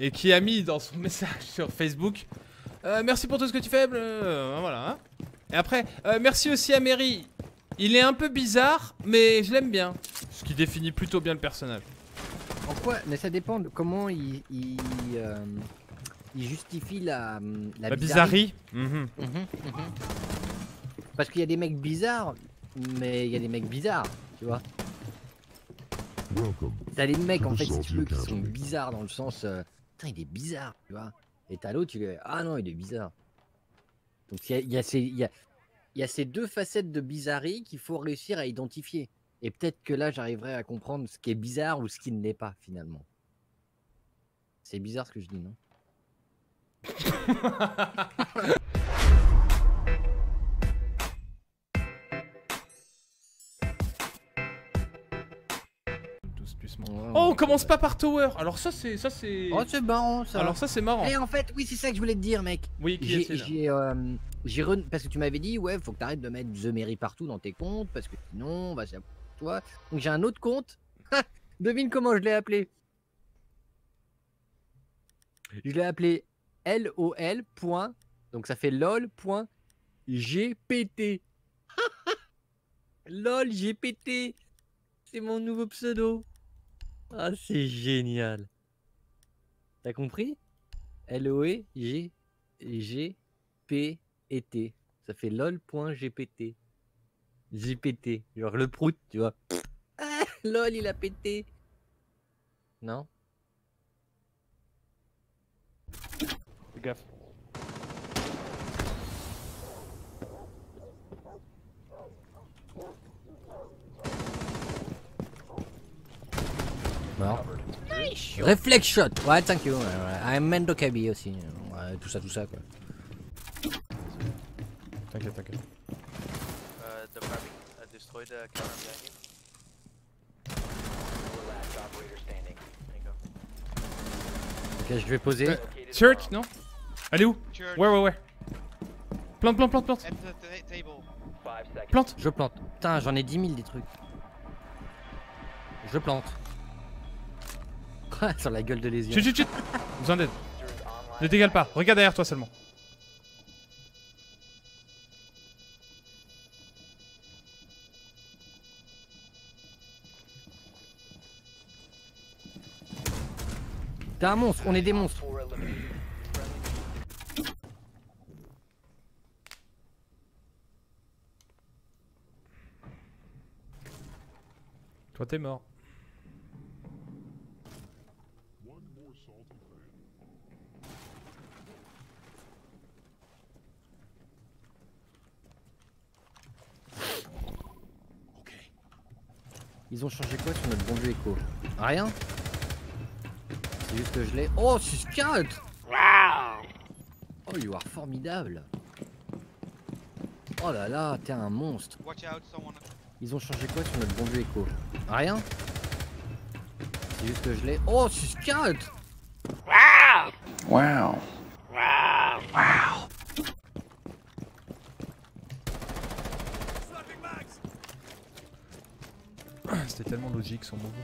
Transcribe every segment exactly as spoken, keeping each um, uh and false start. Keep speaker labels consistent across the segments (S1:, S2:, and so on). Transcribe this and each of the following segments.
S1: et qui a mis dans son message sur Facebook euh, merci pour tout ce que tu fais, euh, voilà. Hein. Et après, euh, merci aussi à Mary. Il est un peu bizarre, mais je l'aime bien. Ce qui définit plutôt bien le personnage.
S2: En quoi? Mais ça dépend de comment il, il, euh, il justifie la, la,
S1: La
S2: bizarrerie.
S1: bizarrerie. Mmh.
S2: Mmh, mmh. Parce qu'il y a des mecs bizarres, mais il y a des mecs bizarres, tu vois. T'as les mecs en fait, si tu veux, qui sont bizarres dans le sens euh, putain, il est bizarre, tu vois. Et t'as l'autre, tu lui dis ah non, il est bizarre. Donc il y a, y, a ces, y, a, y a ces deux facettes de bizarrerie qu'il faut réussir à identifier. Et peut-être que là, j'arriverai à comprendre ce qui est bizarre ou ce qui ne l'est pas finalement. C'est bizarre ce que je dis, non?
S1: Oh, on commence pas par Tower. Alors ça c'est ça c'est.
S2: Oh c'est marrant ça.
S1: Alors ça c'est marrant.
S2: Et en fait oui c'est ça que je voulais te dire mec.
S1: Oui qui est
S2: J'ai euh, j'ai re... parce que tu m'avais dit ouais faut que t'arrêtes de mettre The Mary partout dans tes comptes parce que sinon on va s'appeler toi. Donc j'ai un autre compte. Devine comment je l'ai appelé. Je l'ai appelé lol. Donc ça fait lol.gpt. lol gpt. C'est mon nouveau pseudo. Ah, c'est génial. T'as compris? L O E G G P E T. Ça fait lol.gpt. G P T. Genre le prout, tu vois. Ah, lol, il a pété. Non?
S1: Fais gaffe.
S2: Mort. Reflex shot. Ouais, thank you. I'm Mendo Kabi aussi. Ouais, tout ça, tout ça quoi.
S1: T'inquiète, t'inquiète.
S3: Uh, the Barbie uh, destroyed the camera behind you.
S2: Ok, je vais poser.
S1: Euh, Church, non? Elle est où?
S4: Church.
S1: Ouais, ouais, ouais. Plante, plante, plante, plante. Plante.
S2: Je plante. Putain, j'en ai dix mille des trucs. Je plante. Sur la gueule de lésion.
S1: Chut, chut, chut. Besoin d'aide. Ne t'égale pas. Regarde derrière toi seulement.
S2: T'es un monstre, on est des monstres.
S1: Toi t'es mort.
S2: Ils ont changé quoi sur notre bon vieux écho? Rien. C'est juste que je l'ai. Oh, six quatre. Oh, you are formidable. Oh là là, t'es un monstre. Ils ont changé quoi sur notre bon vieux écho? Rien. C'est juste que je l'ai. Oh, six quatre.
S5: Wow.
S2: Wow.
S1: C'était tellement logique son mouvement.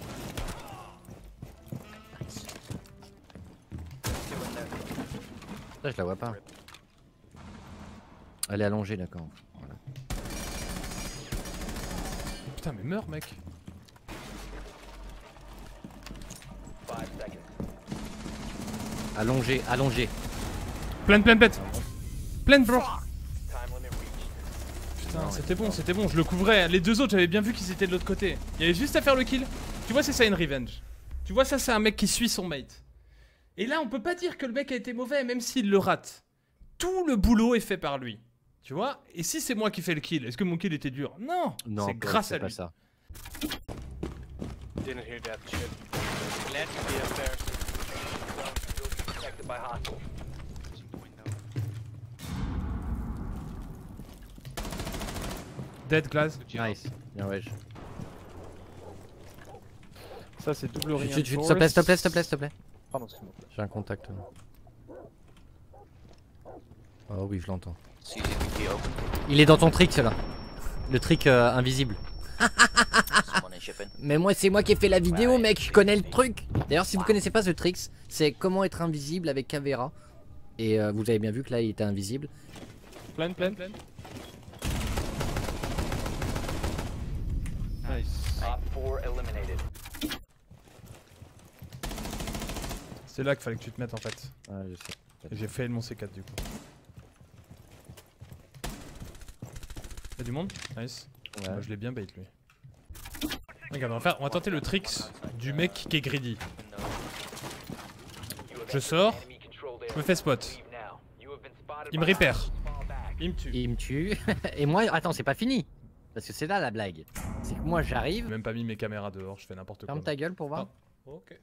S2: Ça, je la vois pas. Elle est allongée, d'accord. Voilà.
S1: Putain, mais meurs, mec.
S2: Allongée, allongée.
S1: Pleine, pleine, pleine. Pleine, bro. Putain, c'était bon, c'était bon, je le couvrais. Les deux autres, j'avais bien vu qu'ils étaient de l'autre côté. Il y avait juste à faire le kill. Tu vois, c'est ça une revenge. Tu vois, ça, c'est un mec qui suit son mate. Et là, on peut pas dire que le mec a été mauvais, même s'il le rate. Tout le boulot est fait par lui. Tu vois? Et si c'est moi qui fais le kill, est-ce que mon kill était dur? Non,
S2: non,
S1: c'est grâce à lui.
S2: Pas ça.
S3: Didn't hear that shit. Glad to be up there. Protected by hostiles.
S1: Dead glass.
S2: Nice. Bien ouais.
S1: Ça c'est double rien.
S2: S'il te plaît, s'il te plaît, s'il te plaît, s'il te plaît.
S1: Pardon, excuse-moi.
S2: J'ai un contact. Oh oui, je l'entends. Il est dans ton trick, là. Le trick euh, invisible. Mais moi, c'est moi qui ai fait la vidéo, mec. Je connais le truc. D'ailleurs, si vous connaissez pas The Tricks, c'est comment être invisible avec Caveira. Et euh, vous avez bien vu que là, il était invisible.
S1: Plein, plein, plein. Nice. C'est là qu'il fallait que tu te mettes en fait.
S2: Ouais, je sais.
S1: J'ai fait mon C quatre du coup. Y'a du monde? Nice.
S2: Ouais.
S1: Moi, je l'ai bien bait lui. Regarde, on va, faire, on va tenter le tricks du mec qui est greedy. Je sors, je me fais spot. Il me repère. Il me tue.
S2: Il me tue. Et moi, attends, c'est pas fini. Parce que c'est là la blague. C'est que moi, j'arrive.
S1: J'ai même pas mis mes caméras dehors, je fais n'importe quoi.
S2: Ferme ta gueule pour voir.
S1: Ah, ok.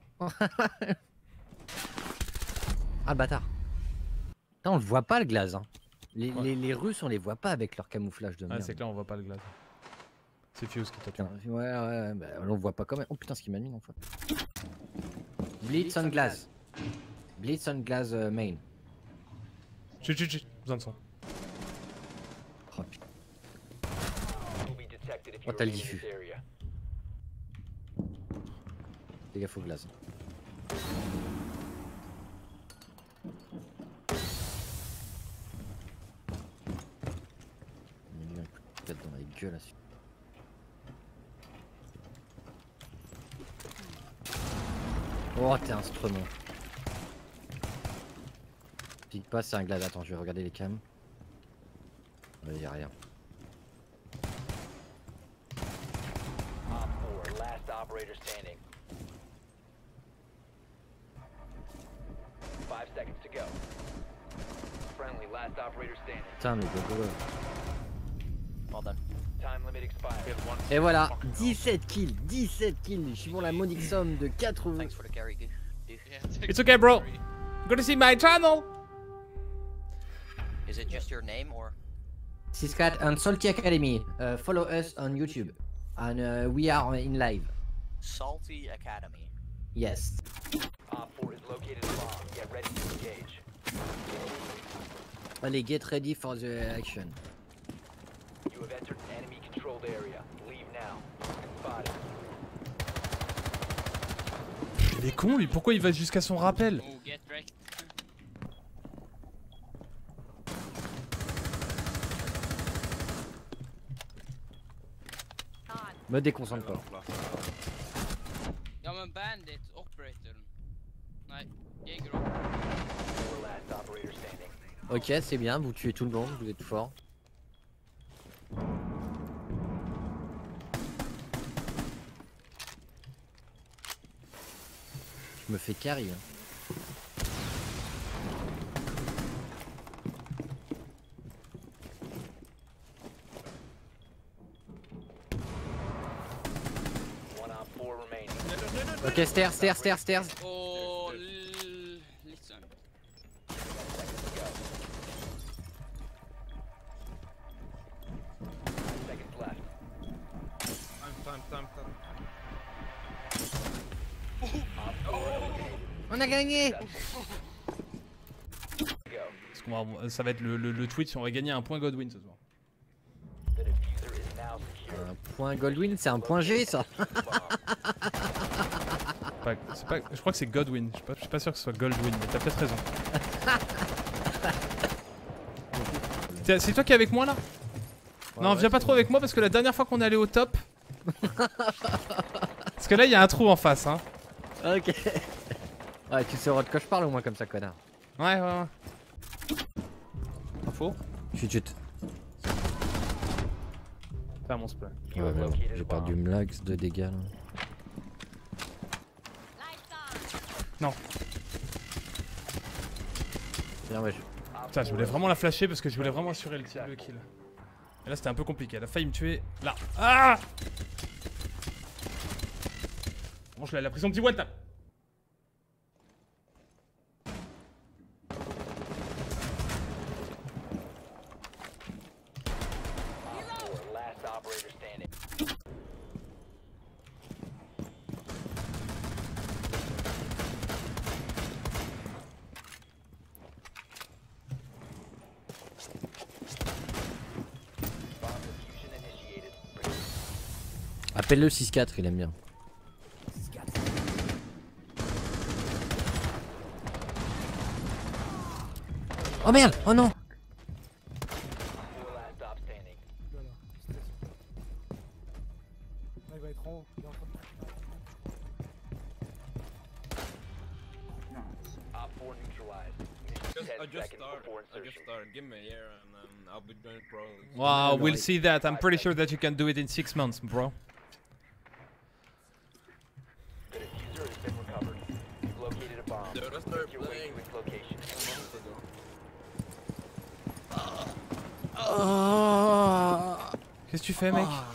S2: Ah, le bâtard. Putain, on le voit pas le glaze. Hein. Les,
S1: Ouais.
S2: les, les Russes, on les voit pas avec leur camouflage de merde.
S1: Ah, c'est clair, on voit pas le glace. C'est Fuse qui t'a tué.
S2: Putain, ouais, ouais, ouais, bah, on le voit pas quand même. Oh putain, ce qu'il m'a mis en fait. Blitz on glass. Blitz on glass euh, main.
S1: Chut, chut, chut, besoin de son.
S2: Oh putain. Oh, t'as le diffus. Fais gaffe au glace. Il m'a mis un coup de tête dans la gueule là-dessus. Oh, t'es instrument. Pique pas, c'est un glace. Attends, je vais regarder les cams. Ouais, y'a rien. Putain, le gogo. Et voilà, dix-sept kills, dix-sept kills. Je suis pour la modique somme de quatre-vingts.
S1: It's okay, bro. Go to see my channel.
S4: Is it just your name or?
S2: Siscat and Salty Academy. Uh, follow us on YouTube. And uh, we are in live.
S4: Salty Academy.
S2: Yes. Allez, get ready for the action.
S5: You have entered an enemy controlled area. Leave now. Spotted.
S1: Il est con lui, pourquoi il va jusqu'à son rappel?
S6: Oh, get wrecked.
S2: Me déconcentre pas.
S6: Ja men bandit, operator. Nej, Jäger.
S5: Four last operator standing.
S2: Ok, c'est bien, vous tuez tout le monde, vous êtes fort. Je me fais carry. Hein.
S5: One on four remaining.
S2: Ok, stairs, stairs, stairs, stairs.
S6: Och l- listen.
S5: Five seconds left.
S2: On a gagné.
S5: Go.
S1: Parce qu'on va, ça va être le, le, le tweet si on aurait gagné un point Godwin ce soir.
S5: The diffuser is now secure.
S2: Un point Goldwyn, c'est un point G ça.
S1: Pas- c'est pas, je crois que c'est Godwin, je suis pas, je suis pas sûr que ce soit Goldwin, mais t'as peut-être raison. Tiens, c'est toi qui es avec moi là? Non, viens pas trop avec moi parce que la dernière fois qu'on est allé au top. Parce que là il y a un trou en face hein.
S2: Ok. Ouais, tu sauras de quoi je parle au moins comme ça, connard.
S1: Ouais, ouais, ouais. Info?
S2: Chut, chut.
S1: Fais mon spray.
S2: Ouais, ouais, ouais. J'ai perdu max de dégâts là.
S1: Non.
S2: Bien, ouais, je...
S1: Putain, je voulais vraiment la flasher parce que je voulais vraiment assurer le, le kill. Et là c'était un peu compliqué, elle a failli me tuer là. Ah! Bon, je l'ai la prison petit one tap.
S5: Four last operator standing. Bomb diffusion initiated.
S2: Appelle-le six quatre, il aime bien. Oh merde, oh non.
S5: Four last stop standing.
S7: Voilà, stress. Là, il va être en haut. Il est en train de...
S5: Op four neutralized.
S8: Just, I
S5: ten
S8: just
S5: seconds
S8: started.
S5: before
S8: I just
S5: insertion.
S8: started. Give me a year and um, I'll be doing pro.
S1: Wow, we'll see that. I'm pretty sure that you can do it in six months, bro.
S5: The diffuser has been recovered. You've located a bomb.
S8: Dude, I started
S5: Make your way
S8: playing
S5: to its location.
S8: a month ago.
S1: Qu'est-ce que tu fais, mec?